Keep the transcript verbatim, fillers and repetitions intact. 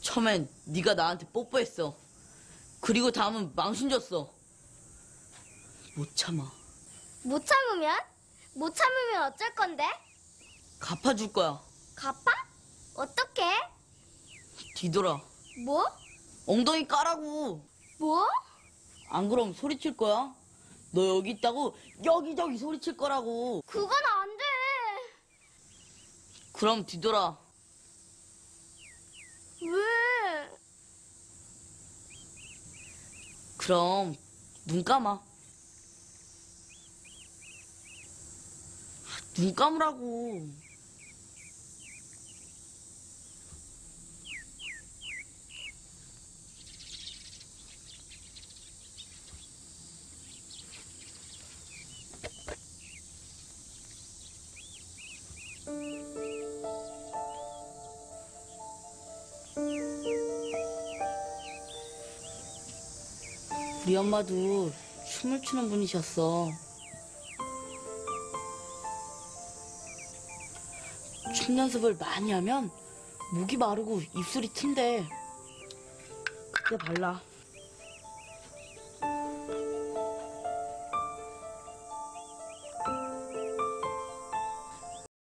처음엔 네가 나한테 뽀뽀했어. 그리고 다음은 망신 줬어. 못 참아. 못 참으면? 못 참으면 어쩔 건데? 갚아줄 거야. 갚아? 어떻게? 뒤돌아. 뭐? 엉덩이 까라고. 뭐? 안 그럼 소리칠 거야? 너 여기 있다고 여기저기 소리칠 거라고. 그건 안 돼. 그럼 뒤돌아. 왜? 그럼 눈 감아. 눈 감으라고. 우리 엄마도 춤을 추는 분이셨어. 춤 연습을 많이 하면 목이 마르고 입술이 튼대. 그때 발라.